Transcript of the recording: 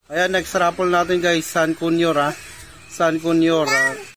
Ayan, next raffle natin guys, San Cunyor ha. San Cunyor.